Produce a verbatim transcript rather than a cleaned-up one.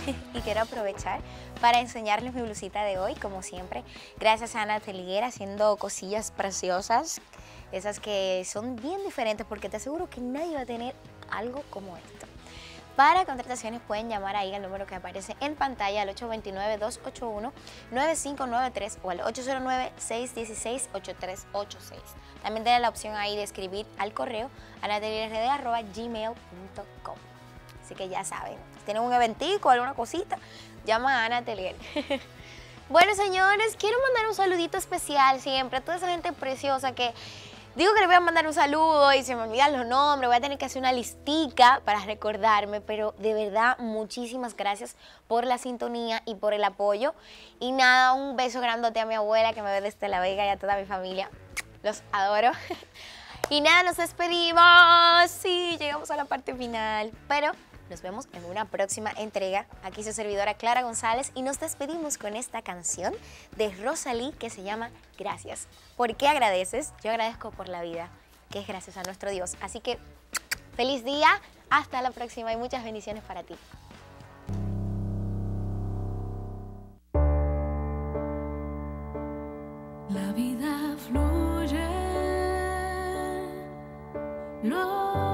y quiero aprovechar para enseñarles mi blusita de hoy, como siempre. Gracias a Ana Teliguera haciendo cosillas preciosas, esas que son bien diferentes porque te aseguro que nadie va a tener algo como esto. Para contrataciones pueden llamar ahí al número que aparece en pantalla al ocho dos nueve, dos ocho uno, nueve cinco nueve tres o al ocho cero nueve, seis uno seis, ocho tres ocho seis. También tienen la opción ahí de escribir al correo anatelierrd arroba gmail punto com. Así que ya saben, si tienen un eventico, alguna cosita, llama a Ana Atelier. Bueno, señores, quiero mandar un saludito especial siempre a toda esa gente preciosa que digo que le voy a mandar un saludo y se me olvidan los nombres, voy a tener que hacer una listica para recordarme, pero de verdad, muchísimas gracias por la sintonía y por el apoyo. Y nada, un beso grandote a mi abuela que me ve desde La Vega y a toda mi familia. Los adoro. Y nada, nos despedimos. Sí, llegamos a la parte final, pero nos vemos en una próxima entrega. Aquí su servidora Clara González y nos despedimos con esta canción de Rosalí que se llama Gracias. ¿Por qué agradeces? Yo agradezco por la vida, que es gracias a nuestro Dios. Así que feliz día, hasta la próxima y muchas bendiciones para ti. La vida fluye, no